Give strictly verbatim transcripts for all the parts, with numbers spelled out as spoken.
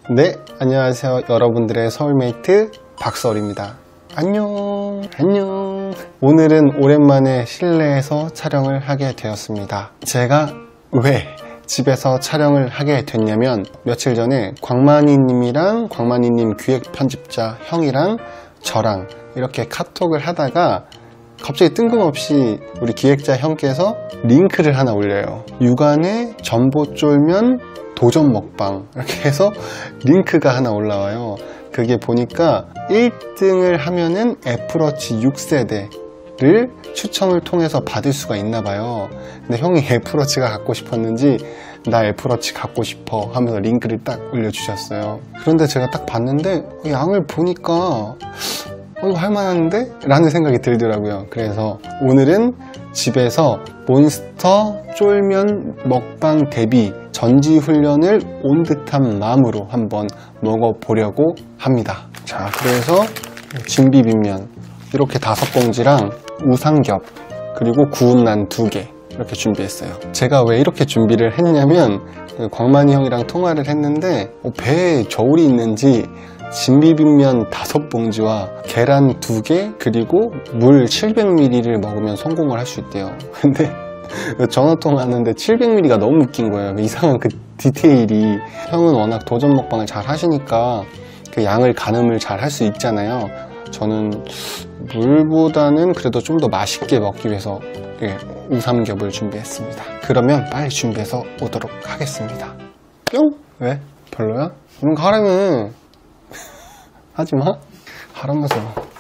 네, 안녕하세요. 여러분들의 서울메이트 박서울입니다. 안녕 안녕. 오늘은 오랜만에 실내에서 촬영을 하게 되었습니다. 제가 왜 집에서 촬영을 하게 됐냐면, 며칠 전에 광만이님이랑 광만이님 기획 편집자 형이랑 저랑 이렇게 카톡을 하다가 갑자기 뜬금없이 우리 기획자 형께서 링크를 하나 올려요. 육안의 전보쫄면 도전 먹방, 이렇게 해서 링크가 하나 올라와요. 그게 보니까 일 등을 하면은 애플워치 육 세대를 추첨을 통해서 받을 수가 있나 봐요. 근데 형이 애플워치가 갖고 싶었는지 나 애플워치 갖고 싶어 하면서 링크를 딱 올려주셨어요. 그런데 제가 딱 봤는데 양을 보니까 어, 이거 할만한데? 라는 생각이 들더라고요. 그래서 오늘은 집에서 몬스터 쫄면 먹방 대비 전지훈련을 온 듯한 마음으로 한번 먹어보려고 합니다. 자, 그래서 진비빔면 이렇게 다섯 봉지랑 우삼겹 그리고 구운 난 두 개 이렇게 준비했어요. 제가 왜 이렇게 준비를 했냐면, 광만이 형이랑 통화를 했는데 어, 배에 저울이 있는지 진비빔면 다섯 봉지와 계란 두 개 그리고 물 칠백 밀리리터를 먹으면 성공을 할 수 있대요. 근데 전화통화 하는데 칠백 밀리리터가 너무 웃긴 거예요. 이상한 그 디테일이. 형은 워낙 도전 먹방을 잘 하시니까 그 양을 가늠을 잘 할 수 있잖아요. 저는 물보다는 그래도 좀 더 맛있게 먹기 위해서 예, 우삼겹을 준비했습니다. 그러면 빨리 준비해서 오도록 하겠습니다. 뿅! 왜? 별로야? 그럼 가라면 하지마. 하라면서.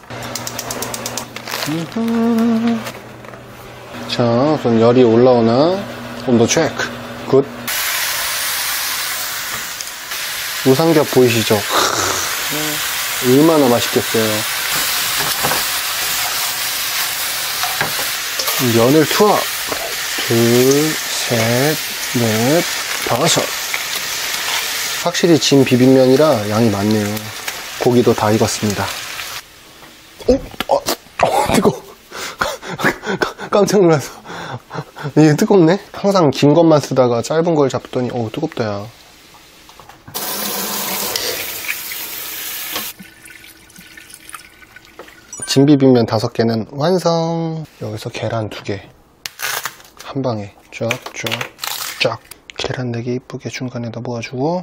자, 우선 열이 올라오나 온도 체크. 굿. 우삼겹 보이시죠? 얼마나 맛있겠어요. 면을 투하. 둘, 셋, 넷, 다섯. 확실히 진 비빔면이라 양이 많네요. 고기도 다 익었습니다. 어? 어, 어 뜨거워. 깜짝 놀라서. 이게 뜨겁네? 항상 긴 것만 쓰다가 짧은 걸 잡더니 어 뜨겁다 야. 진비빔면 다섯 개는 완성. 여기서 계란 두 개 한 방에 쫙쫙쫙. 계란 네 개 이쁘게 중간에다 모아주고,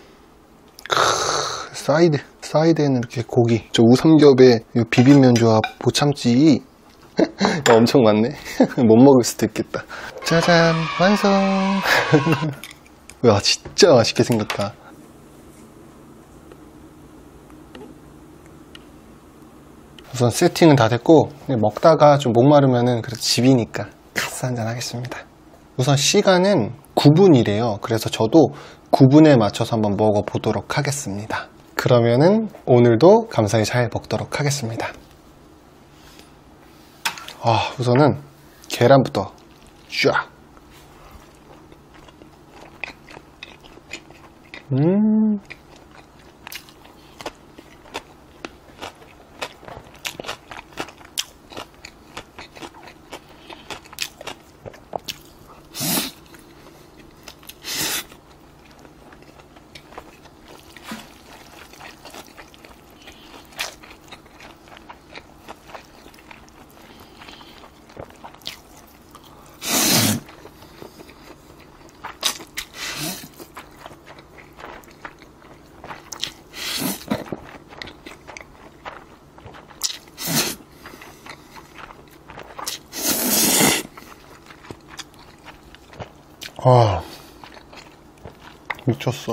크, 사이드 사이드에는 이렇게 고기. 저 우삼겹에 비빔면 조합 못 참지. 엄청 많네. 못 먹을 수도 있겠다. 짜잔, 완성. 와, 진짜 맛있게 생겼다. 우선 세팅은 다 됐고, 먹다가 좀 목마르면은 그래도 집이니까 카스 한잔 하겠습니다. 우선 시간은 구 분이래요. 그래서 저도 구 분에 맞춰서 한번 먹어보도록 하겠습니다. 그러면은 오늘도 감사히 잘 먹도록 하겠습니다. 아, 우선은 계란부터 쫙. 음. 아, 미쳤어.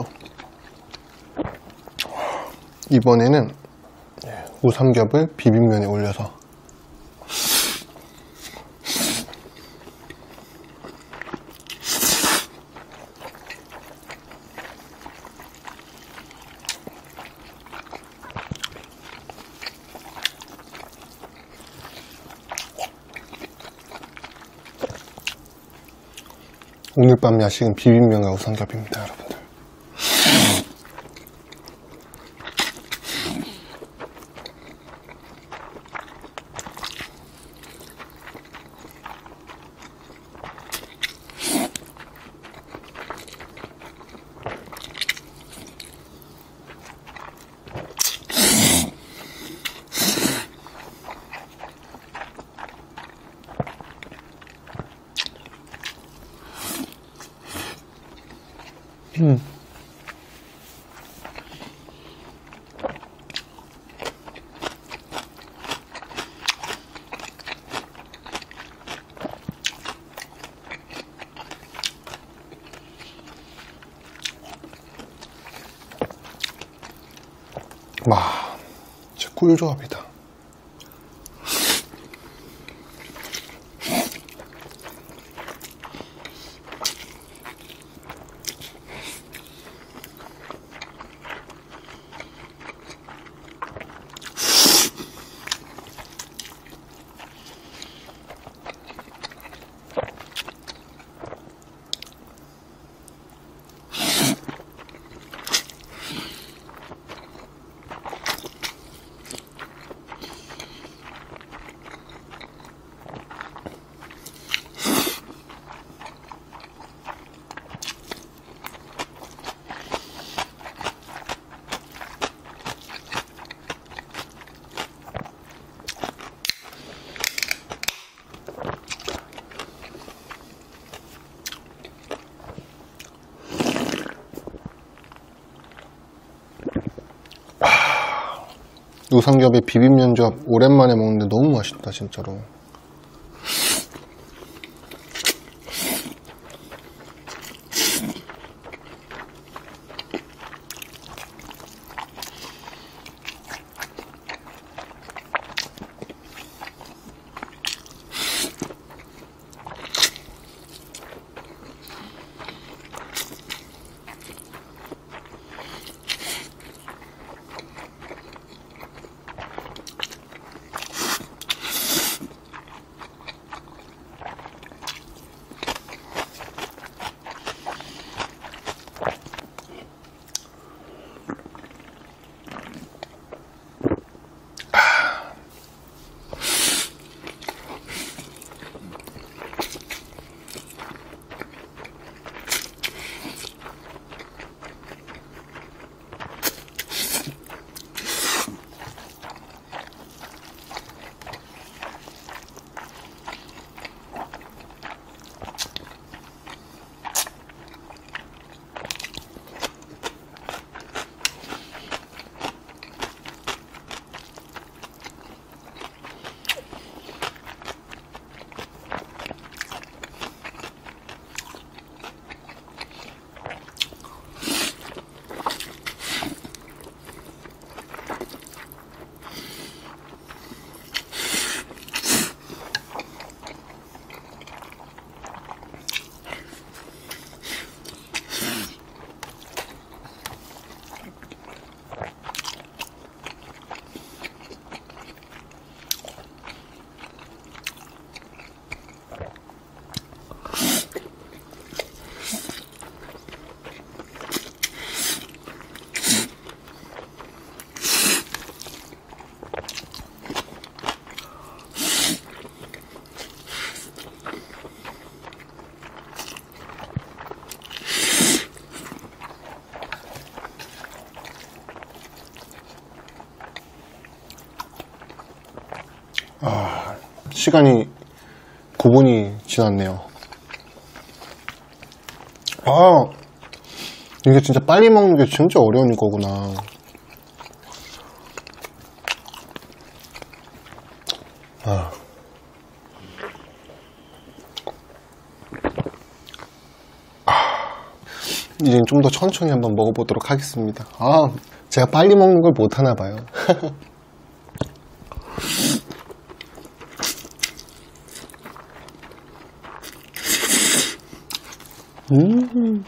이번에는 우삼겹을 비빔면에 올려서. 오늘 밤 야식은 비빔면과 우삼겹입니다, 여러분들. 음. 와, 진짜 꿀조합이다. 우삼겹의 비빔면조합 오랜만에 먹는데 너무 맛있다 진짜로. 아, 시간이 구 분이 지났네요. 아, 이게 진짜 빨리 먹는 게 진짜 어려운 거구나. 아. 이제 좀 더 천천히 한번 먹어보도록 하겠습니다. 아, 제가 빨리 먹는 걸 못하나 봐요. 음.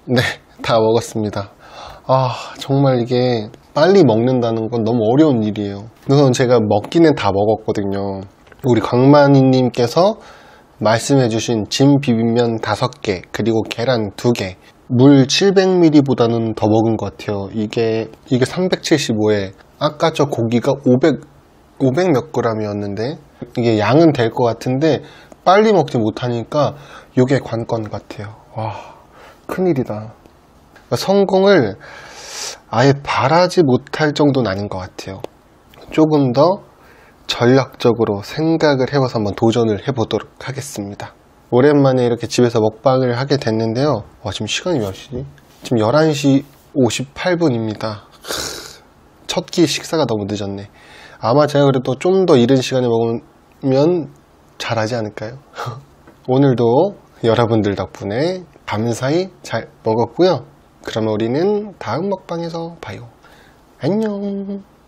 네, 다 먹었습니다. 아, 정말 이게 빨리 먹는다는 건 너무 어려운 일이에요. 우선 제가 먹기는 다 먹었거든요. 우리 강만희님께서 말씀해주신 진 비빔면 다섯 개, 그리고 계란 두 개, 물 칠백 밀리리터보다는 더 먹은 것 같아요. 이게, 이게 삼백칠십오에, 아까 저 고기가 오백, 오백 몇 그램이었는데, 이게 양은 될 것 같은데, 빨리 먹지 못하니까, 이게 관건 같아요. 와, 큰일이다. 성공을 아예 바라지 못할 정도는 아닌 것 같아요. 조금 더 전략적으로 생각을 해봐서 한번 도전을 해보도록 하겠습니다. 오랜만에 이렇게 집에서 먹방을 하게 됐는데요. 와, 지금 시간이 몇 시지? 지금 열한 시 오십팔 분입니다. 첫 끼 식사가 너무 늦었네. 아마 제가 그래도 좀 더 이른 시간에 먹으면 잘하지 않을까요? 오늘도 여러분들 덕분에 감사히 잘 먹었고요. 그러면 우리는 다음 먹방에서 봐요. 안녕.